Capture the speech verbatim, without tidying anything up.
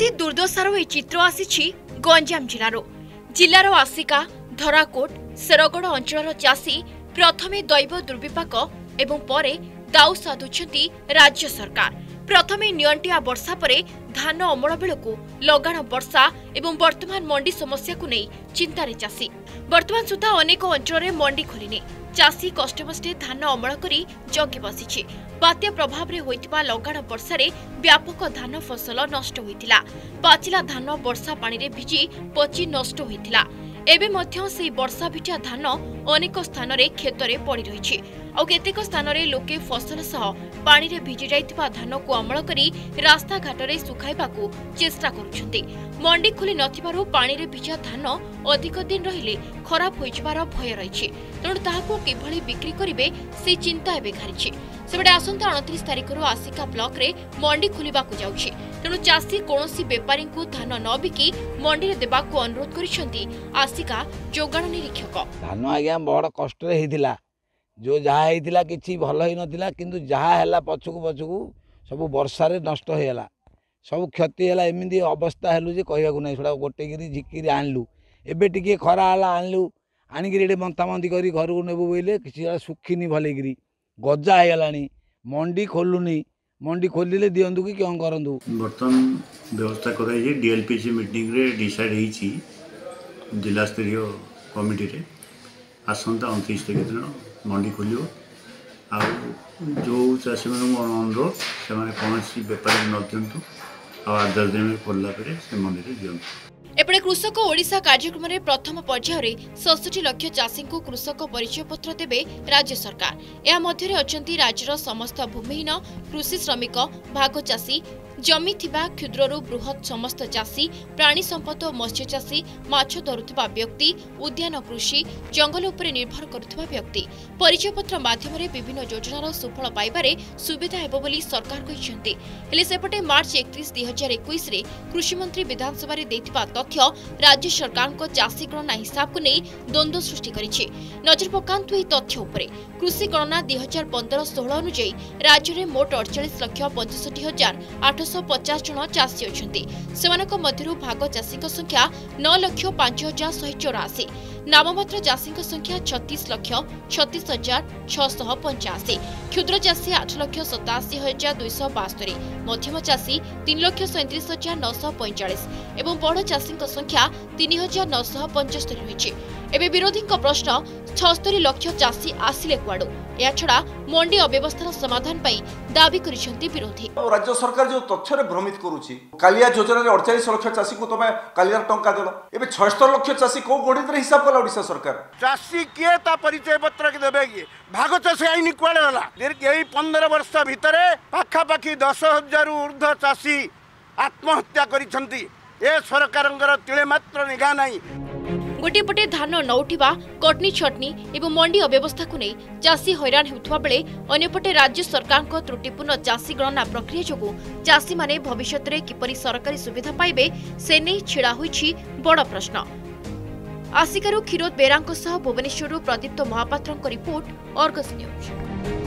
चाषी दुर्दशार ए चित्र आसी गंजाम जिलार जिलार आसिका धराकोट शेरगढ़ अंचल चाषी प्रथमे दैव दुर्विपाक एवं परे दाऊ साधुछंती राज्य सरकार। प्रथमे नियंटिया वर्षा परे धान अमल बेलू लगाण वर्षा एवं वर्तमान मंडी समस्या को नहीं चिंतार चाषी। वर्तमान सुधा अनेक अंचल मंडी खोलिनी चाषी कष्टमष्टे धान अमल करी जगी बसी। बात्या प्रभाव रे होइतिबा लगाण वर्षा रे व्यापक धान फसल नष्ट होइतिला। पाचिला धान वर्षा पानी रे भिजी पची नष्ट होइतिला। एबे मध्य से वर्षा भिटा धान अनेक स्थान रे खेत रे पड़ी रहिछि। आ केतेक स्थान रे लोके फसल सह पानी रे भिजी जाइतिबा धान को अमल करी रास्ता घाट रे सुखाइबाकू चेष्टा करूछन्ति। मंडी खोली नथिबारु पानी रे भिजा धान अधिक दिन रहिले खराब होइजिबार भय रहिछि। तेणु ताहाकू किभଳି बिक्री करिवे से चिंता एबे घारिछि। सेबडे आसंता उनतीस तारिख रु आसिका ब्लॉक रे मंडी खोलिबाकू जाउछि। तेणु चाषी कोनोसी व्यापारी को धान न बिकी मंडी रे देबाकू अनुरोध करिसन्ति आसिका जोगाण निरीक्षक। धान आज्ञा बड़ कष्ट रे हिथिला जो जहाँ होता कि भल ही नाला किंतु जहाँ है पछकू पछकू सब वर्षा रे नष्ट होगा सब क्षति है। एमती अवस्था हेलु जे कहू ना सेटा गोटे गिरी झिकी आणलु एबे टिके खरा है आणलु आणिकी मंता मंदी कर घर को नेबू बोले किसी सुखीनी भलैक गजा होगा मंडी खोलुनी मंडी खोलिले दिंतु कि कौन करूँ। बर्तमान व्यवस्था कराई डीएलपीसी मीटिंग रे डिसाइड होती जिला स्तरीय कमिटी रे आसंता उनतीस तारिख दिन मंडी खोल जो चाषी मान अनुरोध से कौन बेपारी न दिंतु आठ दस दिन में खोलला से मंडी में दिंतु। एपटे कृषक ओडिशा कार्यक्रम में प्रथम पर्यायर सड़सठ लाख चाषी को कृषक परिचय पत्र देवे राज्य सरकार। या मध्य अछंती राज्यर समस्त भूमिहीन कृषि श्रमिक भाग चाषी जमी थिबा क्षुद्ररु बृहत समस्त चाषी प्राणी संपद और मत्स्य चाषी माछ धरुथिबा व्यक्ति उद्यान कृषि जंगल उपरे निर्भर करुथिबा व्यक्ति परिचय पत्र माध्यम विभिन्न योजनार सुफल पाइबारे सुविधा हेबो बोली सरकार कहिसेंती। हेले सेपटे मार्च एकतीस दुई हजार इक्कीस रे कृषि मंत्री विधानसभा रे दैथिबा तथ्य राज्य सरकार को चाषी गणना हिसाब को नहीं द्वंद्व सृष्टि करिछि। नजर पकांतु एही तथ्य उपरे कृषि गणना दुई हजार पंद्रह सोलह अनुଯାयी राज्य में मोट अड़चाश लक्ष पचसठी हजार आठश पचास जन चाषी अछंती। सेमानक मध्यरु भाग चाषी संख्या नौ लक्ष पांच हजार शहे चौरासी नाममात्र चाषी संख्या छत्तीस लक्ष छत्तीस हजार छह पंचाशी क्षुद्र चाषी आठ लक्ष सताशी हजार दुईश बास्तरी मध्यम चाषी तीन लक्ष सैंतीस हजार नौश पैंचाश एवं बड़ चाषी संख्या तीन हजार नौश पंचस्तरी रही। एवं विरोधी प्रश्न छस्तरी लक्ष चाषी आसिले कुआडू या छड़ा मंडी अव्यवस्थार समाधान पाई दाबी करिसेंती विरोधी। राज्य सरकार जो तथ्य भ्रमित करुछि कालिया योजना रे अड़चाश लक्ष चाषी को तमे कालिया टंका देलो एबे छहत्तर लक्ष चाषी को गणित रे हिसाब कला ओडिशा सरकार चाषी किए ता परिचय पत्र के देबे कि भाग चाषी आईन कुआडे होला एई पंद्रह वर्ष भितरे पाखा पाखी दस हजार ऊर्ध्व चाषी आत्महत्या करिसेंती। ए सरकारंगर तिळे मात्र निगा नाही। गोटे पटे धान न उठा कटनी छटनी एवं मंडी अव्यवस्था को नहीं चाषी हैरान होउथबा बेले अन्यपटे राज्य सरकार को त्रुटिपूर्ण चाषी गणना प्रक्रिया जोगु चाषी माने भविष्य में किपरि सरकारी सुविधा पाइबे से नहीं छिड़ा होइछि बड़ प्रश्न। आसिकारु क्षीरोद बेरांक सह भुवनेश्वर प्रदीप्त महापात्रଙ୍କ रिपोर्ट अर्गस न्यूज।